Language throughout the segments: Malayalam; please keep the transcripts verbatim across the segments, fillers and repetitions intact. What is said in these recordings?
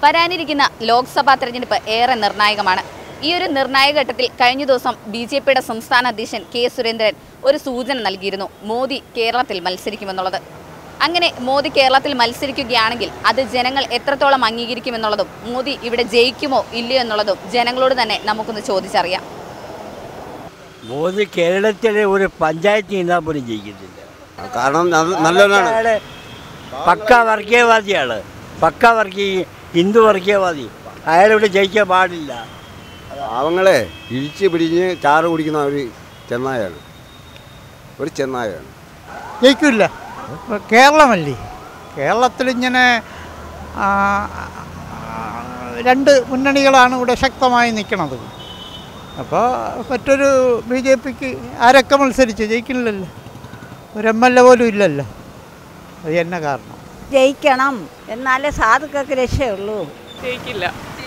വരാനിരിക്കുന്ന ലോക്സഭാ തെരഞ്ഞെടുപ്പ് ഏറെ നിർണായകമാണ്. ഈ ഒരു നിർണായക ഘട്ടത്തിൽ കഴിഞ്ഞ ദിവസം ബി ജെ പിയുടെ സംസ്ഥാന അധ്യക്ഷൻ കെ സുരേന്ദ്രൻ ഒരു സൂചന നൽകിയിരുന്നു, മോദി കേരളത്തിൽ മത്സരിക്കുമെന്നുള്ളത്. അങ്ങനെ മോദി കേരളത്തിൽ മത്സരിക്കുകയാണെങ്കിൽ അത് ജനങ്ങൾ എത്രത്തോളം അംഗീകരിക്കുമെന്നുള്ളതും മോദി ഇവിടെ ജയിക്കുമോ ഇല്ലയോ എന്നുള്ളതും ജനങ്ങളോട് തന്നെ നമുക്കൊന്ന് ചോദിച്ചറിയാം. മോദി കേരളത്തിലെ ഒരു പഞ്ചായത്ത് നിന്നാൽ പോലും ജയിക്കത്തില്ല. കാരണം നല്ലതാണ്, പക്ക വർഗീയവാദിയാണ്, പക്ക വർഗീയ ഹിന്ദു വർഗീയവാദി. അയാളിവിടെ ജയിക്കാൻ പാടില്ല. അവങ്ങളെ ഇഴിച്ച് പിടിഞ്ഞ് ചാറ് കുടിക്കുന്ന ഒരു ചെന്നായാണ്, ഒരു ചെന്നായാണ്. ജയിക്കില്ല. കേരളമല്ലേ, കേരളത്തിലിങ്ങനെ രണ്ട് മുന്നണികളാണ് ഇവിടെ ശക്തമായി നിൽക്കുന്നത്. അപ്പോൾ മറ്റൊരു ബി ജെ പിക്ക് ആരൊക്കെ മത്സരിച്ച് ജയിക്കില്ലല്ലോ, ഒരു എം എൽ എ പോലും ഇല്ലല്ലോ. അത് തന്നെ കാരണം. ജയിക്കണം, എന്നാലേ സാധുക്കൾക്ക് രക്ഷയുള്ളൂ. ജയിക്കില്ല,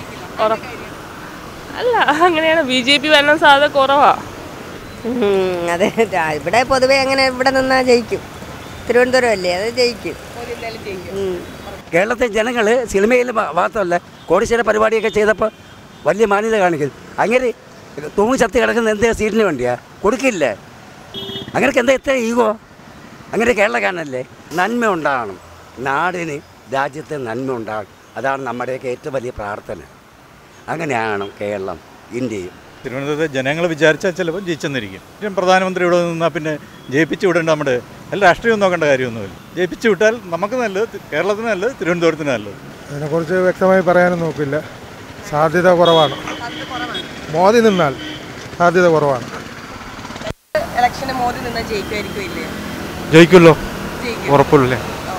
അല്ല അങ്ങനെയാണ്. ബി ജെ പി വരണം സാധ്യത കുറവാ. അതെ, ഇവിടെ പൊതുവെ അങ്ങനെ ഇവിടെ നിന്നാൽ ജയിക്കും. തിരുവനന്തപുരം അല്ലേ, അത് ജയിക്കും. കേരളത്തെ ജനങ്ങൾ സിനിമയിൽ മാത്രമല്ല കോടീശ്വര പരിപാടിയൊക്കെ ചെയ്തപ്പോൾ വലിയ മാന്യത കാണിക്കുന്നു. അങ്ങനെ തൂങ്ങി ചത്തി കിടക്കുന്ന എന്താ സീറ്റിന് വേണ്ടിയാ കൊടുക്കില്ല. അങ്ങനെയൊക്കെ എന്താ എത്ര ഈഗോ? അങ്ങനെ കേരള കാണല്ലേ. നന്മ ഉണ്ടാകണം, നാടിന് രാജ്യത്തെ നന്മ ഉണ്ടാകണം. അതാണ് നമ്മുടെയൊക്കെ ഏറ്റവും വലിയ പ്രാർത്ഥന. അങ്ങനെയാണ് കേരളം, ഇന്ത്യയും. തിരുവനന്തപുരത്തെ ജനങ്ങൾ വിചാരിച്ചാൽ ചിലപ്പോൾ ജയിച്ചെന്നിരിക്കും. പ്രധാനമന്ത്രി ഇവിടെ നിന്നാൽ പിന്നെ ജയിപ്പിച്ച് വിടേണ്ട, നമ്മുടെ എല്ലാ രാഷ്ട്രീയം നോക്കേണ്ട കാര്യമൊന്നുമില്ല. ജയിപ്പിച്ച് വിട്ടാൽ നമുക്ക് നല്ലത്, കേരളത്തിന് നല്ലത്, തിരുവനന്തപുരത്തിന് നല്ലത്. അതിനെക്കുറിച്ച് വ്യക്തമായി പറയാനും നോക്കില്ല. സാധ്യത കുറവാണ്. മോദി നിന്നാൽ സാധ്യത കുറവാണ്. ഇലക്ഷന് മോദി നിന്നാൽ ജയിക്കുമായിരിക്കും. ജയിക്കുമല്ലോ, ഉറപ്പില്ലേ.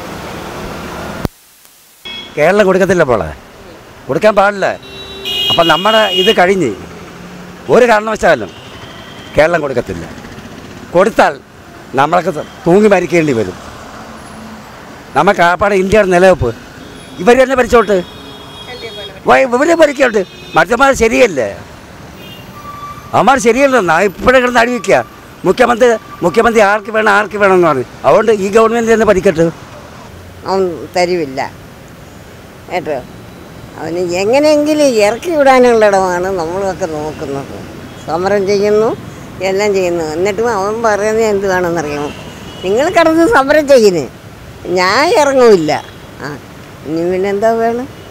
കേരളം കൊടുക്കത്തില്ല, പോളെ കൊടുക്കാൻ പാടില്ല. അപ്പം നമ്മുടെ ഇത് കഴിഞ്ഞ് ഒരു കാരണവശാലും കേരളം കൊടുക്കത്തില്ല. കൊടുത്താൽ നമ്മളൊക്കെ തൂങ്ങി മരിക്കേണ്ടി വരും. നമുക്ക് ആപ്പാടെ ഇന്ത്യയുടെ നിലനിൽപ്പ് ഇവർ തന്നെ ഭരിച്ചോട്ട്, ഇവരെ ഭരിക്കോട്ട്. മറ്റന്മാർ ശരിയല്ലേ, അവന്മാർ ശരിയല്ലെന്നാ ഇപ്പോഴും കിടന്ന് അടിവിക്കുക. മുഖ്യമന്ത്രി മുഖ്യമന്ത്രി ആർക്ക് വേണം ആർക്ക് വേണമെന്ന് പറഞ്ഞു. അതുകൊണ്ട് ഈ ഗവൺമെൻറ് തന്നെ ഭരിക്കട്ടെ. അവൻ തരുവില്ല കേട്ടോ. അവന് എങ്ങനെയെങ്കിലും ഇറക്കി വിടാനുള്ളിടമാണ് നമ്മളൊക്കെ നോക്കുന്നത്. സമരം ചെയ്യുന്നു, എല്ലാം ചെയ്യുന്നു. എന്നിട്ടും അവൻ പറയുന്നത് എന്തുവാണെന്നറിയാമോ, നിങ്ങൾ കിടന്ന് സമരം ചെയ്യുന്നു, ഞാൻ ഇറങ്ങൂല്ല. ആ ഇനി പിന്നെ എന്താ വേണം?